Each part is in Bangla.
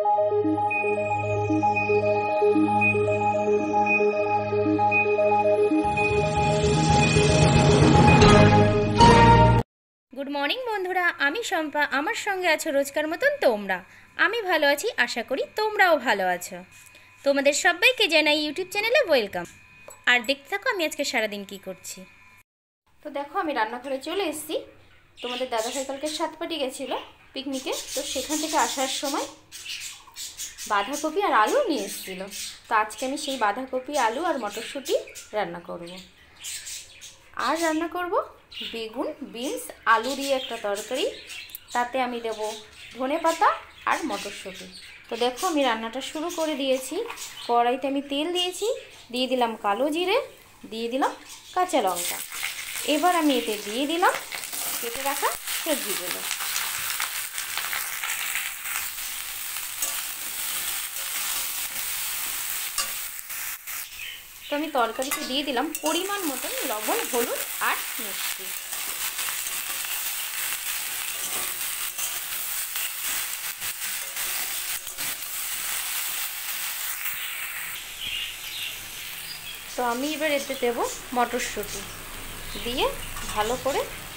গুড মর্নিং বন্ধুরা, আমি শম্পা। আমার সঙ্গে আছো রোজকার মতন তোমরা। আমি ভালো আছি, আশা করি তোমরাও ভালো আছো। তোমাদের সবাইকে জানাই ইউটিউব চ্যানেলে ওয়েলকাম। আর দেখতে থাকো আমি আজকে সারাদিন কি করছি। তো দেখো, আমি রান্নাঘরে চলে এসেছি। তোমাদের দাদাভাই কালকে সাতপাটি গেছিলো পিকনিকে, তো সেখান থেকে আসার সময় বাঁধাকপি আর আলু নিয়ে এসেছিলো। তো আজকে আমি সেই বাঁধাকপি, আলু আর মটরশুঁটি রান্না করব। আর রান্না করব বেগুন, বিনস, আলু দিয়ে একটা তরকারি। তাতে আমি দেব ধনেপাতা আর মটরশুঁটি। তো দেখো, আমি রান্নাটা শুরু করে দিয়েছি। কড়াইতে আমি তেল দিয়েছি, দিয়ে দিলাম কালো জিরে, দিয়ে দিলাম কাঁচা লঙ্কা। এবার আমি এতে দিয়ে দিলাম কেটে রাখা সবজিগুলো। তো আমি তরকারিতে দিয়ে দিলাম পরিমাণ মতন লবণ, হলুদ আর মিষ্টি। তো আমি এবার এতে দেব মটরশুঁটি, দিয়ে ভালো করে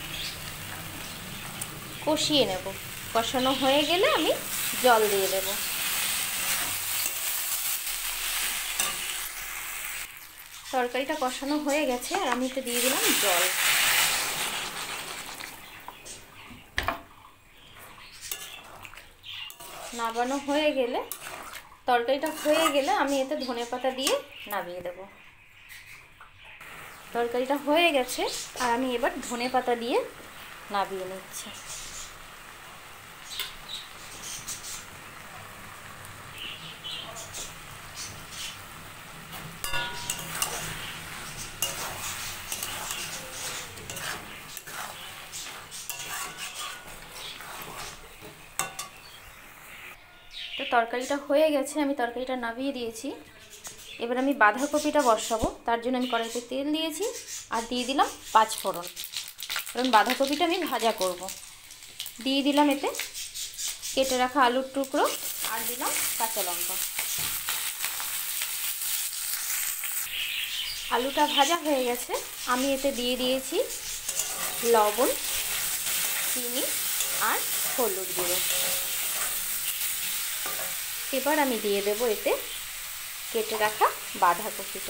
কষিয়ে নেব। কষানো হয়ে গেলে আমি জল দিয়ে দেব। তরকারিটা কষানো হয়ে গেছে আর আমি এতে দিয়ে দিলাম জল। নামানো হয়ে গেলে, তরকারিটা হয়ে গেলে আমি এতে ধনেপাতা দিয়ে নামিয়ে দেব। তরকারিটা হয়ে গেছে আর আমি এবার ধনেপাতা দিয়ে নামিয়ে নিচ্ছি। তো তরকারিটা হয়ে গেছে, আমি তরকারিটা নামিয়ে দিয়েছি। এবার আমি বাঁধাকপিটা বসাবো। তার জন্য আমি কড়াইতে তেল দিয়েছি আর দিয়ে দিলাম 5 ফোড়ন, কারণ বাঁধাকপিটা আমি ভাজা করব। দিয়ে দিলাম এতে কেটে রাখা আলুর টুকরো আর দিলাম কাঁচা লঙ্কা। আলুটা ভাজা হয়ে গেছে, আমি এতে দিয়ে দিয়েছি লবণ, চিনি আর হলুদ গুঁড়ো। এবার আমি দিয়ে দেব এতে কেটে রাখা বাঁধাকপিটা।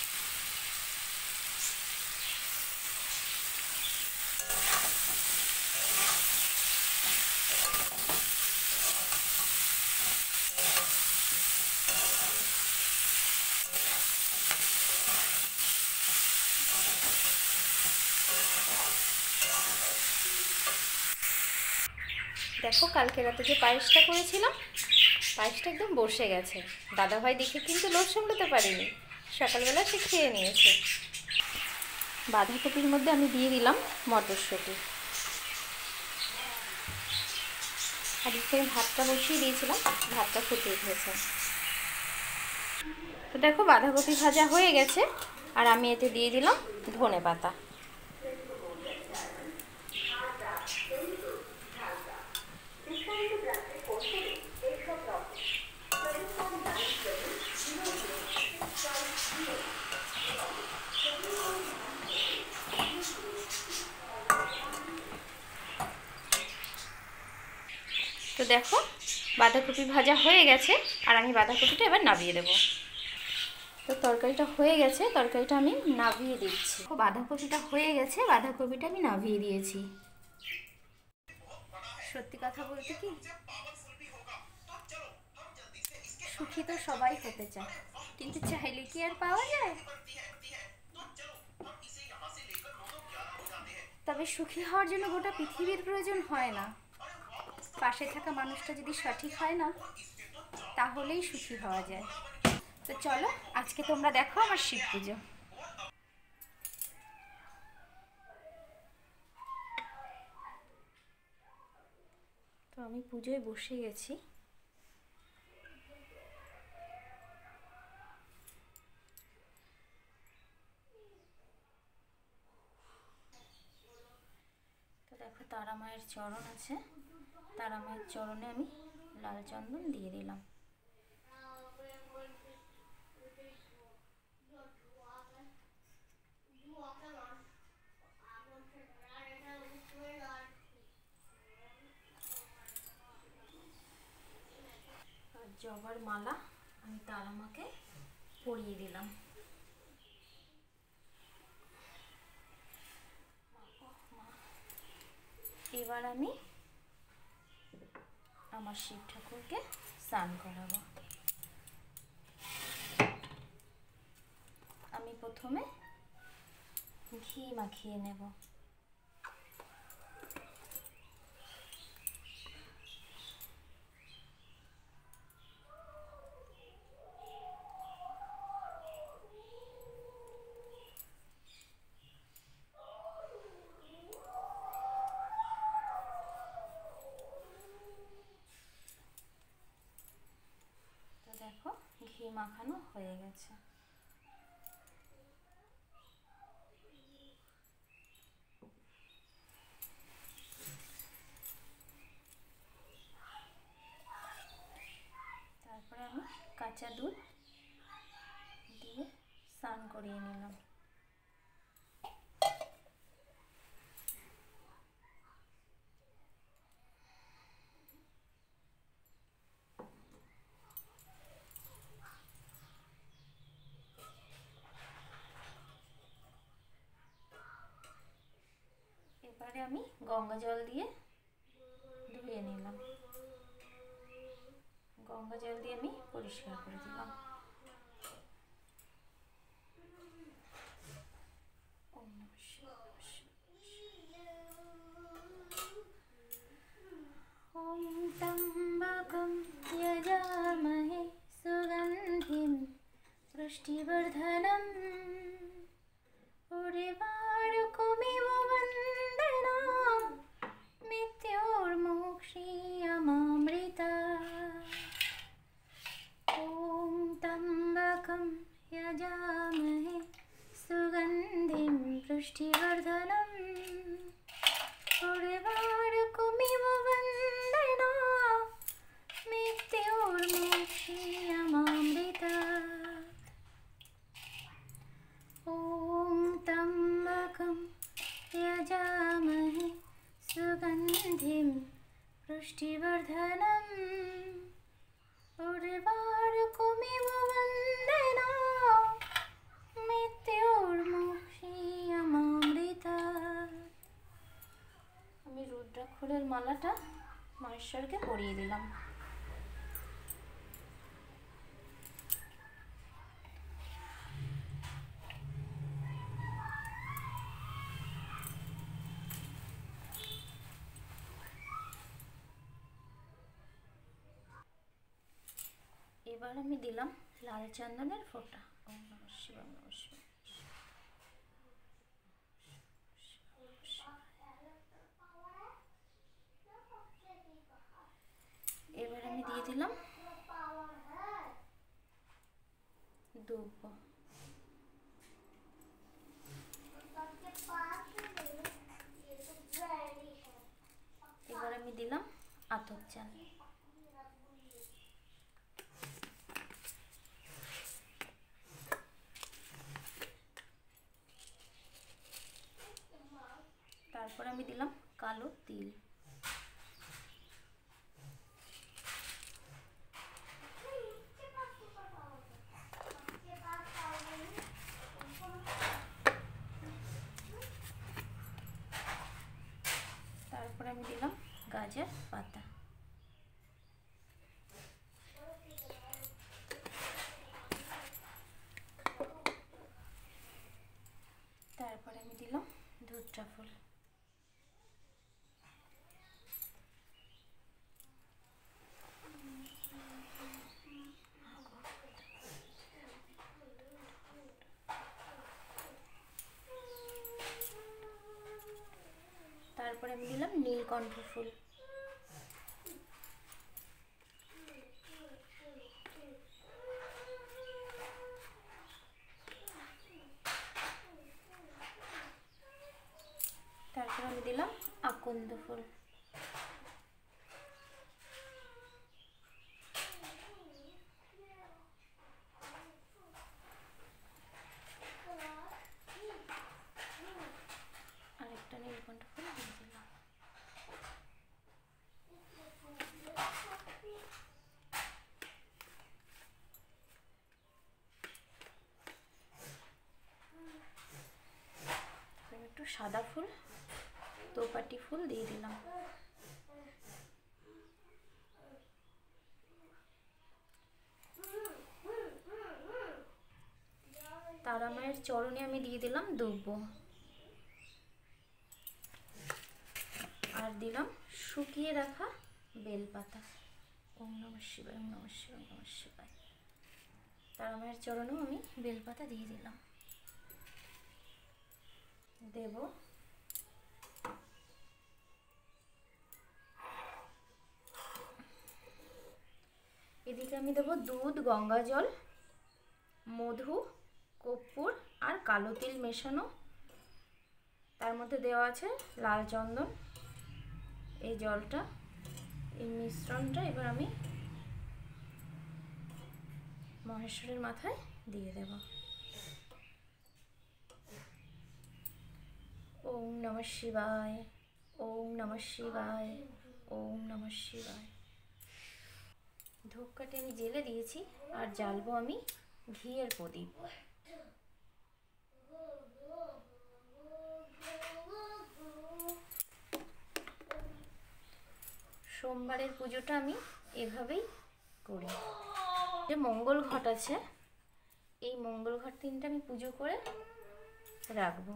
দেখো, কালকে রাতে যে পায়েসটা করেছিলাম, পায়েসটা একদম বসে গেছে। দাদাভাই দেখে কিন্তু লোভ সামলাতে পারিনি, সকালবেলা সে খেয়ে নিয়েছে। বাঁধাকপির মধ্যে আমি দিয়ে দিলাম মটরশুঁটি। আর এখানে ভাতটা বসিয়ে দিয়েছিলাম, ভাতটা ফুটিয়ে উঠেছে। তো দেখো, বাঁধাকপি ভাজা হয়ে গেছে আর আমি এতে দিয়ে দিলাম ধনেপাতা। তো দেখো, বাঁধাকপি ভাজা হয়ে গেছে আর আমি বাঁধাকপিটা এবার নামিয়ে দেব। তো তরকারিটা হয়ে গেছে, তরকারিটা আমি নামিয়ে দিচ্ছি। বাঁধাকপিটা হয়ে গেছে, বাঁধাকপিটা আমি নামিয়ে দিয়েছি। সত্যি কথা বলতে কি, সুখী তো সবাই হতে চায়, কিন্তু চাইলে কি আর পাওয়া যায়? তবে সুখী হওয়ার জন্য গোটা পৃথিবীর প্রয়োজন হয় না। পাশে থাকা মানুষটা যদি সঠিক হয় না, তাহলেই সুখী হওয়া যায়। তো চলো, আজকে তোমরা দেখো আমার শিব পুজো। তো আমি পুজোয় বসে গেছি। তো দেখো, তারা মায়ের চরণ আছে, তারা মায়ের চরণে আমি লাল চন্দন দিয়ে দিলাম। আর জবার মালা আমি তারা মাকে পরিয়ে দিলাম। এবার আমি আমার শিব ঠাকুরকে স্নান করাবো। আমি প্রথমে ঘি মাখিয়ে নেব। দেখো ঘি মাখানো হয়ে গেছে। তারপরে আমি কাঁচা দুধ দিয়ে স্নান করিয়ে নিলাম। এবারে আমি গঙ্গা জল দিয়ে ধুয়ে নিলাম। গঙ্গা জল দিয়ে আমি পরিষ্কার করে দিলাম। ওম ত্র্যম্বকং যজামহে সুগন্ধিম পুষ্টিবর্ধনম উর্বারুকমিব বন্দনাম মৃত্যোর্মোক্ষীয়মামৃতাৎ। ওম ত্র্যম্বকং যজামহে সুগন্ধিম পুষ্টিবর্ধনম উর্বারুকমিব বন্দনাম মৃত্যোর্মোক্ষীয়মামৃতাৎ। ওম ত্র্যম্বকং যজামহে সুগন্ধিম পুষ্টিবর্ধনম উর্বারুকমিব বন্দনাম মৃত্যোর্মোক্ষীয়মামৃতাৎ। আমি রুদ্রাক্ষরের মালাটা মহেশ্বরকে পরিয়ে দিলাম। এবার আমি দিলাম লাল চন্দনের ফোঁটা। ওম নমঃ শিবায় নমঃ শিবায়। এবার আমি দিয়ে দিলাম ধূপ। এবার আমি দিলাম আতপ চাল। তারপর আমি দিলাম কালো তিল। তারপর আমি দিলাম গাজর পাতা। তারপর আমি দিলাম ধুত্রা ফুল। তারপরে আমি দিলাম নীলকণ্ঠ ফুল। তারপর আমি দিলাম আকন্দ ফুল। সাদা ফুল, তোপাটি ফুল দিয়ে দিলাম। তারা মায়ের চরণে আমি দিয়ে দিলাম দুব্ব, আর দিলাম শুকিয়ে রাখা বেলপাতা। ওম নমঃ শিবায়, ওম নমঃ শিবায়, ওম নমঃ শিবায়। তারা মায়ের চরণেও আমি বেলপাতা দিয়ে দিলাম। দেব এদিকে আমি দেব দুধ, গঙ্গা জল, মধু, কর্পূর আর কালো তিল মেশানো। তার মধ্যে দেওয়া আছে লাল চন্দন। এই জলটা, এই মিশ্রণটা এবার আমি মহেশ্বরের মাথায় দিয়ে দেব। ওম নমঃ শিবায়, ওম নমঃ শিবায়, ওম নমঃ শিবায়। ধূপকাঠি আমি জেলে দিয়েছি, আর জ্বালবো আমি ঘিয়ের প্রদীপ। সোমবারের পুজোটা আমি এভাবেই করি। যে মঙ্গল ঘট আছে, এই মঙ্গল ঘট 3টা আমি পুজো করে রাখবো।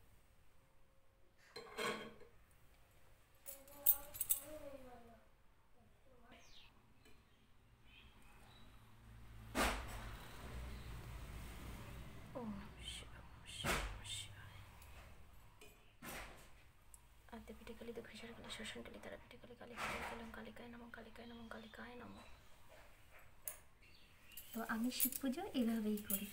পিঠে কালী দক্ষিণেশ্বর কালী শোষণ কালী তারা পিঠে কালী কালী কালী কালিকায় নমঃ, কালিকায় নমঃ, কালিকায় নমঃ। তো আমি শিব পুজো এভাবেই করি।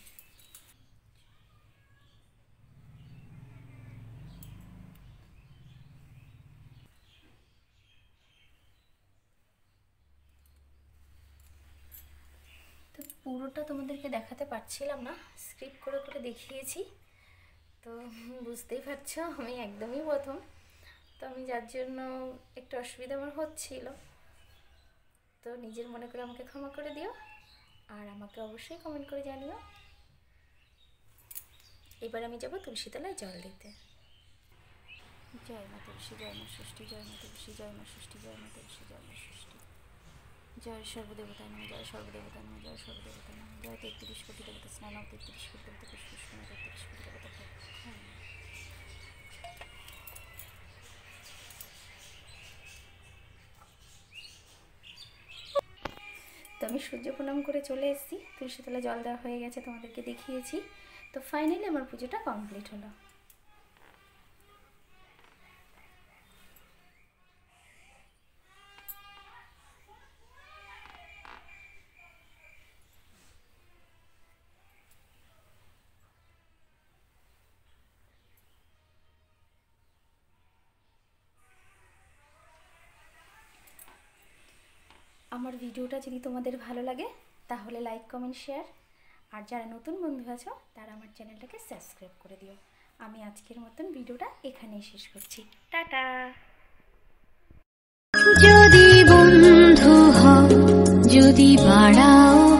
তো পুরোটা তোমাদেরকে দেখাতে পারছিলাম না, স্ক্রিপ্ট করে করে দেখিয়েছি। তো বুঝতেই পারছো আমি একদমই প্রথম, তো আমি যার জন্য একটু অসুবিধা আমার হচ্ছিল। তো নিজের মনে করে আমাকে ক্ষমা করে দিও, আর আমাকে অবশ্যই কমেন্ট করে জানিও। এবার আমি যাব তুলসী তলায় জল দিতে। জয় মা তুলসী, জয় মা ষষ্ঠী, জয় মা তুলসী, জয় মা ষষ্ঠী, জয় মা তুলসী, জয় মা ষষ্ঠী। জয় সর্বদেবতা নমঃ, জয় সর্বদেবতা নমঃ, জয় সর্বদেবতা নমঃ। জয় 33 কোটি দেবতা স্নান, 33 কোটি দেবতা পুষ্পস্নান, 33 কোটি দেবতা। তো আমি সূর্য প্রণাম করে চলে এসেছি, তুলসীতলা জল দেওয়া হয়ে গেছে, তোমাদেরকে দেখিয়েছি। তো ফাইনালি আমার পুজোটা কমপ্লিট হলো। আমার ভিডিওটা যদি তোমাদের ভালো লাগে তাহলে লাইক, কমেন্ট, শেয়ার, আর যারা নতুন বন্ধু আছো তারা আমার চ্যানেলটাকে সাবস্ক্রাইব করে দিও। আমি আজকের মতন ভিডিওটা এখানেই শেষ করছি। টাটা। যদি বন্ধু হও, যদি বাড়াও